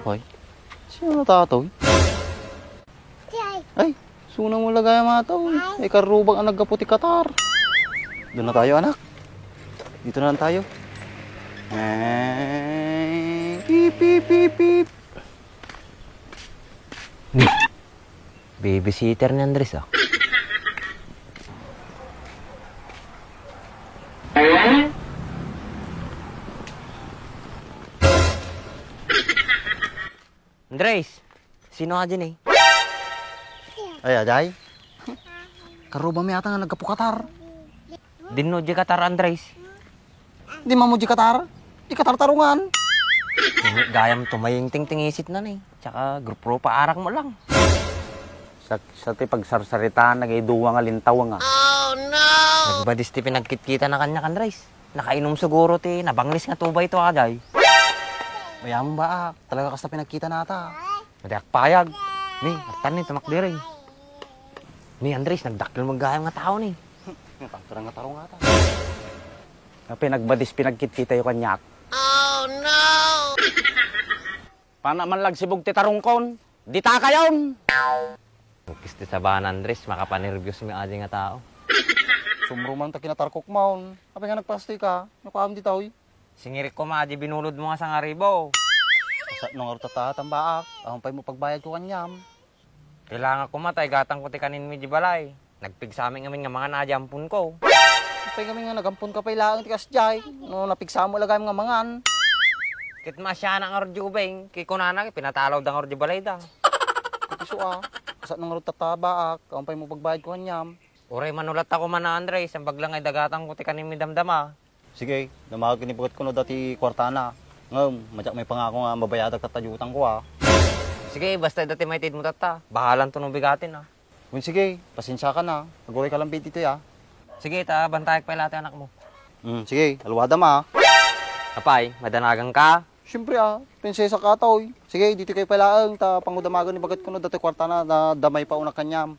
Apay, sino na tatoy? Ay, suna mo lagay ang mga tao. Ay, karubang ang nagkaputi katar. Doon na tayo, anak. Dito na lang tayo. Pip, pip, pip, pip. Babysitter ni Andres, ah. Andres, sino ka dyan eh? Ay, Ajay. Karubang may ata nga nagkapukatar. Dinno di katar, Andres. Di mamuji katar. Di katar tarungan. Gayam tumaying ting-tingisit na eh. Tsaka grupo pa arak mo lang. Sa ti pagsarsaritaan, nag-iduwa nga lintaw nga. Oh no! Nagbadis ti pinagkit-kita na kanya, Andres. Nakainom siguro ti, nabanglis nga tubay to, Ajay. Mayamang ba? Talaga kas na pinagkita nata. Madayak payag. Ni, atan ni, tumakdir eh. Ni, Andres, nagdakil maggayam nga tao ni. Tarang nga tarong ata. Pinagbadis pinagkit-kita yung kanyak. Oh no! Paano man lagsibog ti tarungkon? Di ta kayon! Bukis ti sabahan, Andres, makapanervyos may adi nga tao. Sumruman ta kinatarkok maon. Kapag nga nagpasti ka, nakuam di tao. Singirik ko maadi binulod mo nga sa ngaribo. Sa nung arutata tambaak, ahong pay mo pagbayad ko kanyam. Kailangan ko matay, gatang ko ti kanin mi di balay. Nagpigsaming amin nga mga nadyampun ko. Kapag kami nga nagampun ka pay laang ti kasjay. No napigsa mo lagay mga mangan. Kit masya na nga rjubeng, kikunana pinatalaw da nga rjubalay da. Kupiso sa nung arutata baak, ahong pay mo pagbayad ko kanyam. Uray manulat ako man na Andres, ang baglang ay dagatang ko ti kanin mi damdama. Sige, namahag kinibukat ko no dati kwartana. Ngam, madyak may pangako nga mabayadag tatayutan ko Sige, basta dati may tid mo tata. Bahalan to nung bigatin Sige, pasensya ka na. Naguray ka lang dito Sige, bantayag pa ilate anak mo. Sige, alwada ma. Kapay, madanagang ka. Siyempre prinsesa ka tao. Sige, dito kayo palaang, pangudamagan ni bagat ko no dati kwartana na damay pa unak kanyam.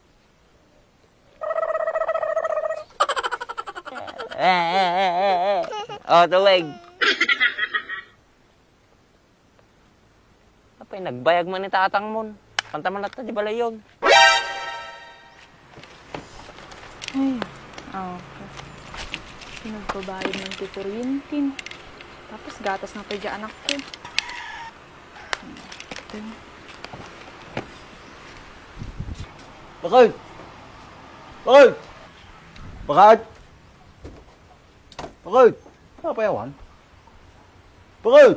Oh, tuwig. Apay, nagbayag man ni tatang mon. Pantaman natin, di balay yun. Okay. Pinagbabayad ng titurintin. Tapos gatas na pa dyan anak ko. Bakit? Bakit? Bakit? Bakit? Napayawan? Bakit?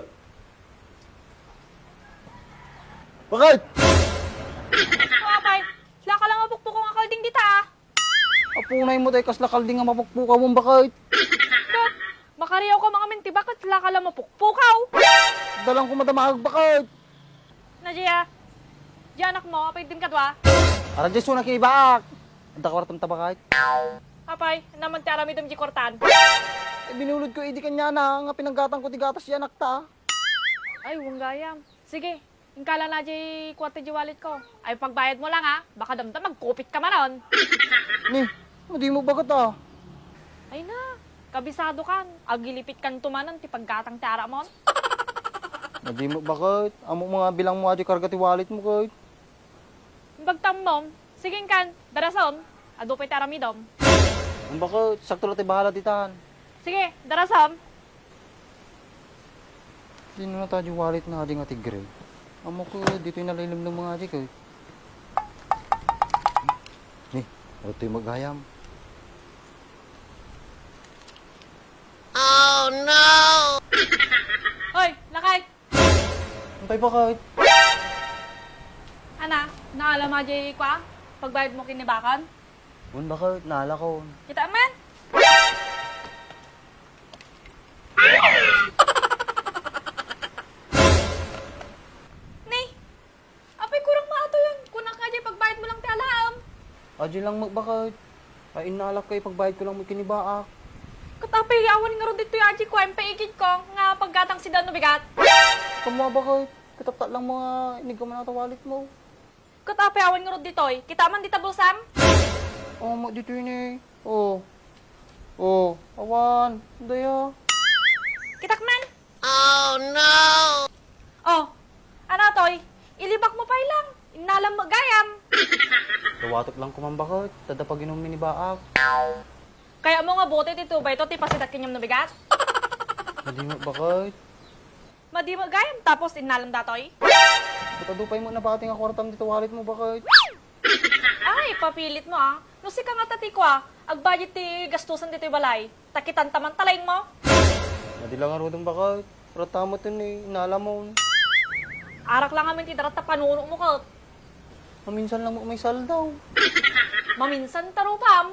Bakit? Kapay, sila ka lang mapukpuk ang akalding dita Apunay mo tayo kaslakal din nga mapukpuka mong bakit? Makariyaw ka mga minti, bakit sila ka lang mapukpukaw? Dalang ko madamahag bakit? Nadia, di anak mo, apay din ka dwa? Ara Diyos na kinibaak. Anta ka waratang tabakit? Kapay, naman ti aramidam di kortan. Binulod ko idi kanya na nga pinanggatang ko ti gatas yan akta. Ay, huwag gayam. Sige, ingkala na di kwarte di wallet ko. Ay, pagbayad mo lang baka damdam magkupit ka manon. Ni, hindi mo bagat Ay na, kabisado kan. Agilipit kan tumanan ti paggatang ti ara mon. Hindi mo bakit? Amo mga bilang mo adi karga ti wallet mo kahit. Bagtam mom, sige kan, darason. Adupay ti aramidom. Ang bakit? Sakto lang ti bahala titan. Sige, darasam. Hindi na tayo wallet na adi nga tigre. Amo ko dito yung nalilim ng mga adi kahit. Ni, ano ito yung maghayam? Oh no! Hoy, lakay! Antay ba kahit? Ana, naalam mo di kwa? Pagbayad mo kinibakan? Un bakit? Naala ko. Kita man? Ni, apay kurang maato yun. Kunak nga di pagbayad mo lang ti alaam. Adi lang magbakit. Ay inalak kay pagbayad ko lang mo kinibaak. Katapay awan nga ron dito yung aji ko. Ang paigid ko nga paggatang si Dan bigat. Kamo bakit? Katapta lang mga inig ko man ata wallet mo. Katapay awan nga ron dito eh. Kita man dita bulsam? Mo dito yun eh. Awan. Daya. Kitak man? Oh no! Oh, Watak lang kumambakot. Tadapag inom ni baak. Kaya mo nga bote ti tubay to, ti pasidat kanyam na bigat. Hindi mo bakit. Madi mo gayam, tapos inalam datoy. Patadupay mo na bakit nga kwartam dito walit mo bakit. Ay, papilit mo ah. No si ka nga tati ko ah. Ag budget ti gastusan dito balay. Takitan taman talaing mo. Hindi lang nga rodong bakit. Ratamo to ni inalamon. Arak lang amin ti darat ta panuno mo ka. Maminsan lang mo may saldaw. Maminsan tarupam.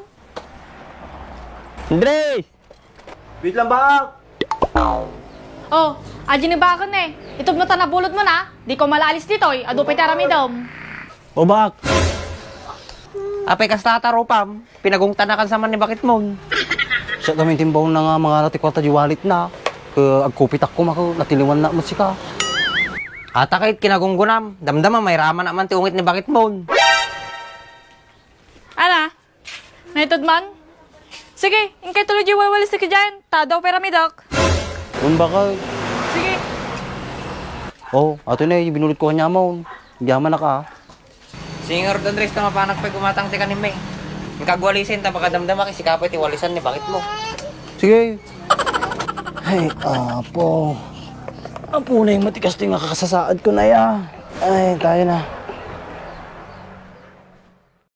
Andres! Wait lang bak! Oh, aji ni bakon eh. Ito mo tanabulot mo na. Di ko malalis dito eh. Adupay taramidom. O bak? Apay kas tatarupam, pinagungtanakan sa man ni bakit mo. Siya kami timbaw na nga mga natikwarta di walit na. Agkupitak ko mako, natiliwan na mo sika. Ata kahit kinagunggunam, damdama may raman naman ti ungit ni bakit mo. Ana? Naitod man? Sige, inkay tuloy di wawalis ti kadyan. Tadaw piramidok. Kung bakit? Sige. Oh, ato na binulit ko kanya mo. Yaman na ka. Singer Andres na mapanak pa'y gumatang ti kanin may. Ang kagwalisin, tapos kadamdama kasi kapay ti walisan ni bakit mo. Sige. Ay, apo. Apo na yung matikas ting nakakasasaad ko na ya. Ay, tayo na.